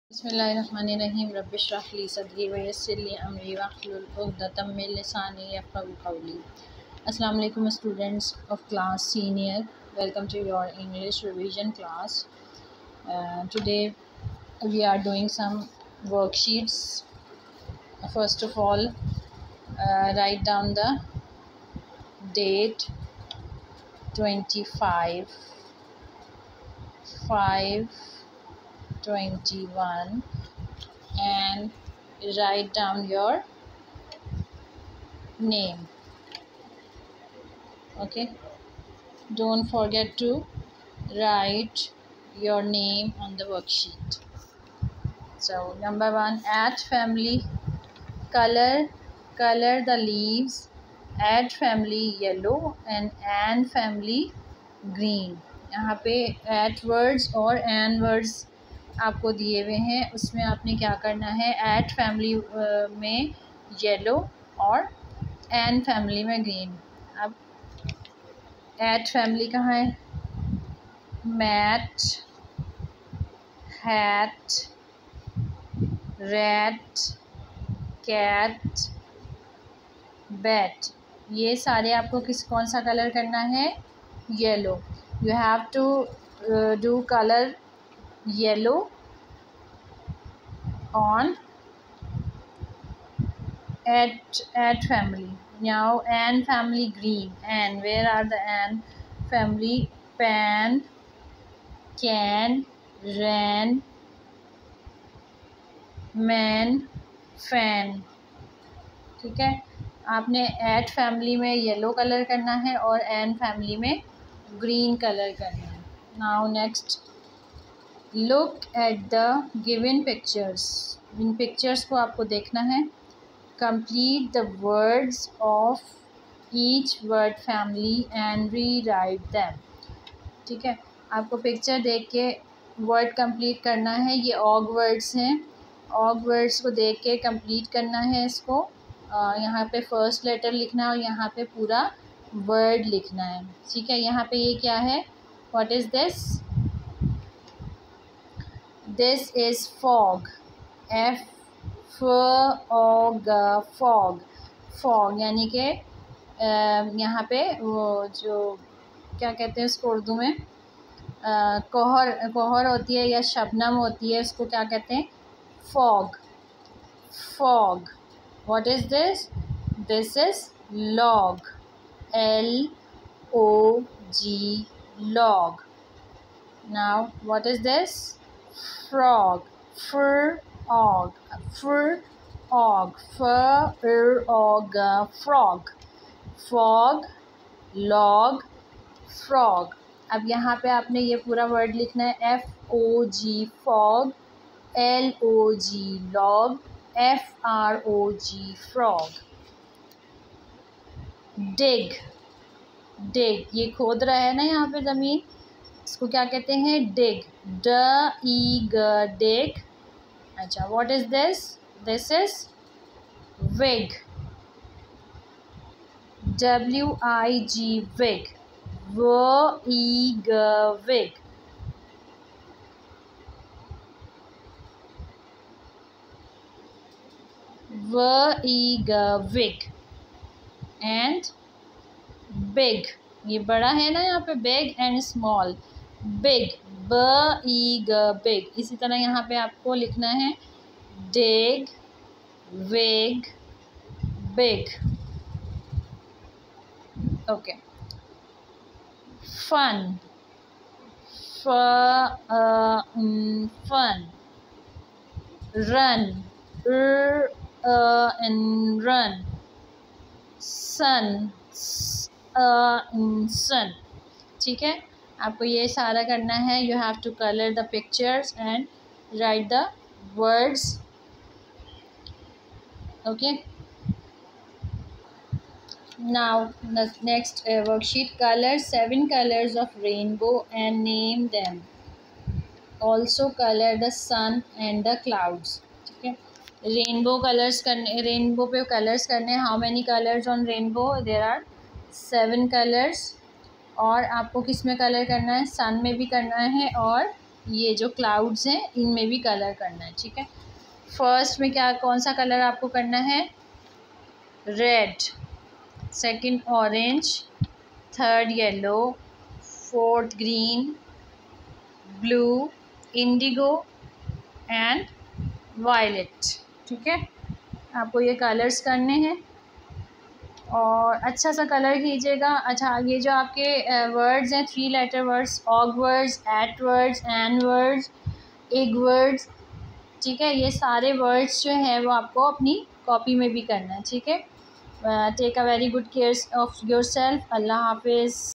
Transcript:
बिस्मिल्लाहिर्रहमानिर्रहीम रब्बिश्रह ली सदरी वयस्सिर ली अमरी वहलुल उक़दतम मिन लिसानी यफ़क़हू क़ौली। अस्सलाम वालेकुम students of class senior, welcome to your English revision class. Today we are doing some worksheets. First of all, write down the date 25/5/21 and write down your name. Okay, don't forget to write your name on the worksheet. So number 1, add family. Color the leaves. Add family yellow and family green. यहाँ पे at words और an words आपको दिए हुए हैं, उसमें आपने क्या करना है, at family में येलो और an family में ग्रीन. अब at family कहाँ है? mat, hat, rat, cat, bat. ये सारे आपको कौन सा कलर करना है? Yellow. You have to do color yellow on at family. Now an family green. And where are the an family? Pan, can, ran, man, fan. ठीक है, आपने एट फैमिली में येलो कलर करना है और एन फैमिली में green colour करना है. Now next, look at the given pictures. इन पिक्चर्स को आपको देखना है. Complete the words of each word family and rewrite them. ठीक है, आपको पिक्चर देख के वर्ड कंप्लीट करना है. ये ऑग वर्ड्स हैं. ऑग वर्ड्स को देख के कंप्लीट करना है. इसको यहाँ पे फर्स्ट लेटर लिखना है और यहाँ पे पूरा वर्ड लिखना है. ठीक है, यहाँ पे ये क्या है? What is this? This is fog. F-O-G, fog. Fog यानी कि यहाँ पे वो जो क्या कहते हैं उसको उर्दू में, कोहर होती है या शबनम होती है, उसको क्या कहते हैं? Fog. Fog. What is this? This is log. L-O-G, log. Now what is this? Frog. Frog. Frog. Frog. Frog. Fog, log, frog. अब यहाँ पे आपने ये पूरा वर्ड लिखना है. F-O-G, fog. L-O-G, log. F-R-O-G, frog. Dig. Dig, ये खोद रहा है ना यहाँ पे ज़मीन, इसको क्या कहते हैं? Dig. D-E-G, dig. अच्छा, what is this? This is wig. W-I-G, wig. W-E-G, wig. W-E-G, wig. And big, ये बड़ा है ना यहाँ पे, big and small. Big. B-E-G, big. इसी तरह यहाँ पे आपको लिखना है dig, wig, big. Okay. Fun. Fun. Run. And run. Sun. Sun. ठीक है, आपको ये सारा करना है. You have to color the pictures and write the words. Okay. Now the next worksheet. Color 7 colors of rainbow and name them. Also color the sun and the clouds. ठीक है, rainbow colours करने, rainbow पे colours करने. How many colours on rainbow? There are 7 colours. और आपको किस में colour करना है? सन में भी करना है और ये जो क्लाउड्स हैं इनमें भी कलर करना है, ठीक है। फर्स्ट में क्या कौन सा कलर आपको करना है? Red, second orange, third yellow, fourth green, blue, indigo and violet, ठीक है। आपको ये कलर्स करने हैं और अच्छा सा कलर कीजिएगा। अच्छा, ये जो आपके वर्ड्स हैं 3 letter words, og words, at words, an words, eg words, ठीक है, ये सारे वर्ड्स जो हैं वो आपको अपनी कॉपी में भी करना है, ठीक है। Take a very good care of yourself. अल्लाह हाफिज़।